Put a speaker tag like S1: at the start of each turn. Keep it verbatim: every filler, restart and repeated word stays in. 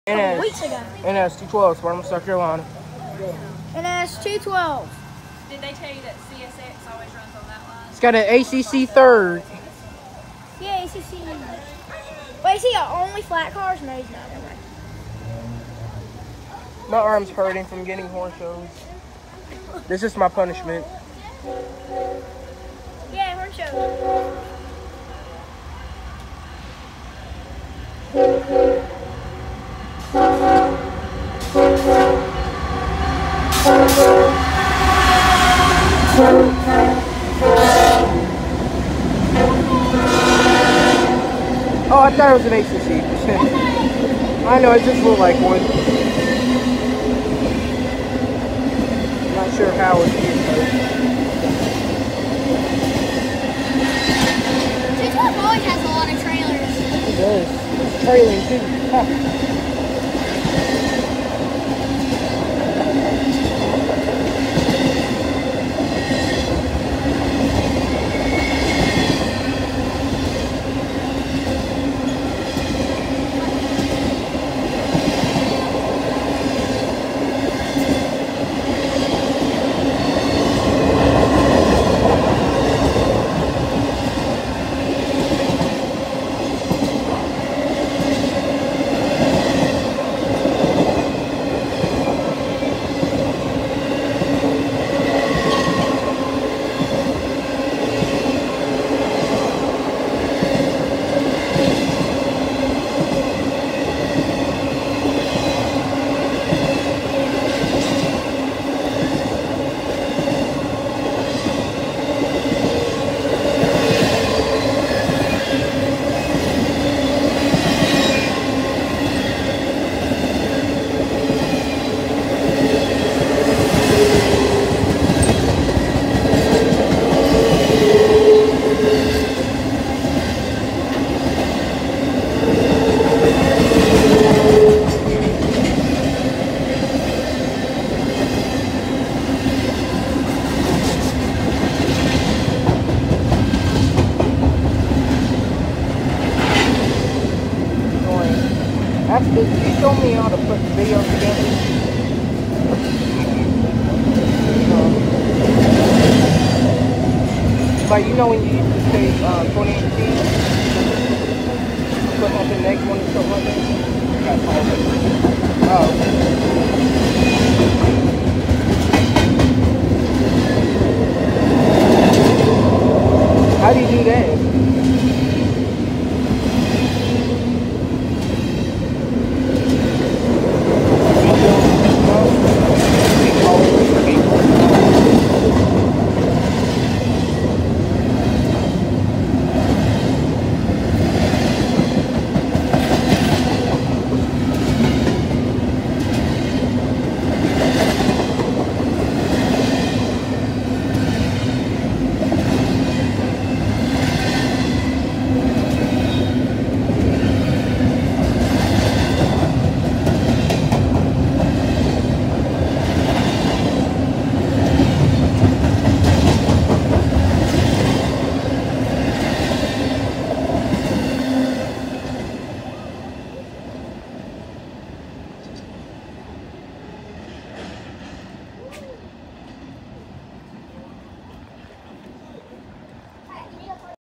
S1: N S,
S2: weeks ago.
S1: N S two twelve, Spartanburg, South Carolina.
S2: N S two twelve.
S3: Did they tell you that C S X always runs on that line?
S1: It's got an A C C third.
S2: Yeah, A C C. Wait, is he only flat cars? No, he's not. Okay.
S1: My arm's hurting from getting horse shows. This is my punishment.
S2: Yeah, horn show.
S1: Oh, I thought it was an A C C. I know, it just looked like one. Not sure how it's used though.
S2: two twelve always has a lot of trailers.
S1: It does. It's trailing too. Ha. That's good. Can you show me how to put the video together? Um, like, you know when you used to say uh, twenty eighteen? Put on the next one or something like that? Oh.